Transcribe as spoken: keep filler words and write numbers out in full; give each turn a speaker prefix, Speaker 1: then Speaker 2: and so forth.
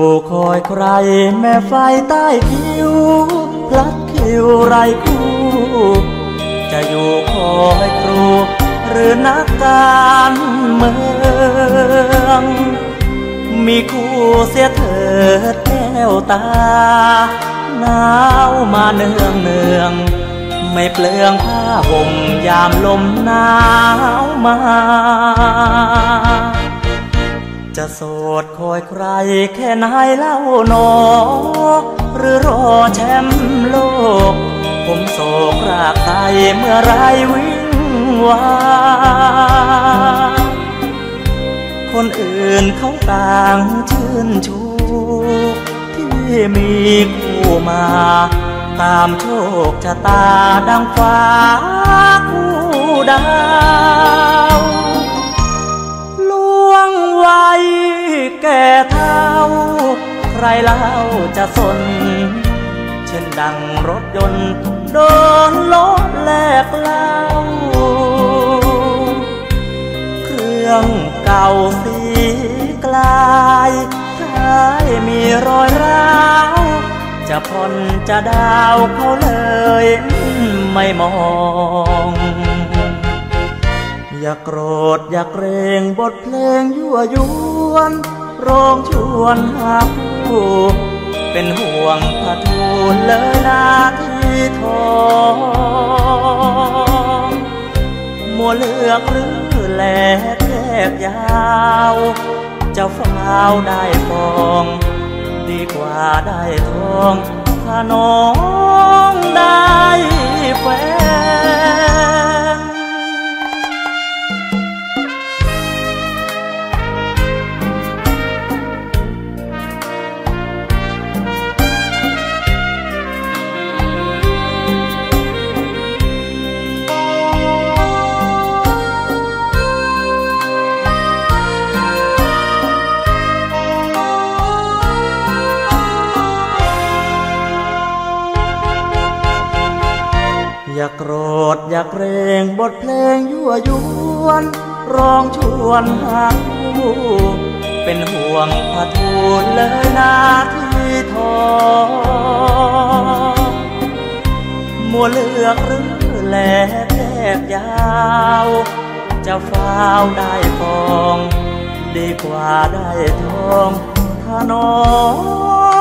Speaker 1: คอยใครแม่ไฟใต้คิ้วพลัดคิวไรคู่จะอยู่คอยครูหรือนักการเมืองมีคู่เสียเถิดแก้วตาหนาวมาเนืองเนืองไม่เปลืองผ้าห่มยามลมหนาวมาจะโสดคอยใครแค่ไหนเล่าหนอหรือรอแชมป์โลกผมโศกรากไทยเมื่อไรวิ่งวานคนอื่นเขาต่างชื่นชูที่มีคู่มาตามโชคชะตาดังฟ้าคู่ดาวล่วงวัยแก่เท่าใครเล่าจะสนเช่นดังรถยนต์โดนลดแลกเล่าเครื่องเก่าสีกลายท้ายมีรอยร้าวจะผ่อนจะดาวเขาเลยไม่มองอย่าโกรธอย่าเกรงบทเพลงยั่วยวนร้องชวนหาผู้เป็นห่วงพระทูลเลยนาที่ทองมัวเลือกหรือแลกแยกยาวเจ้าฟ้าวได้ฟองดีกว่าได้ทองถ้าน้องได้แฟนอย่าโกรธอย่าเกรงบทเพลงยั่วยวนร้องชวนหาคู่เป็นห่วงพระทูลเลยนาที่ทองมัวเลือกหรือแลกแยกยาวจะฟ้าวได้ฟองดีกว่าได้ทองถ้าน้อง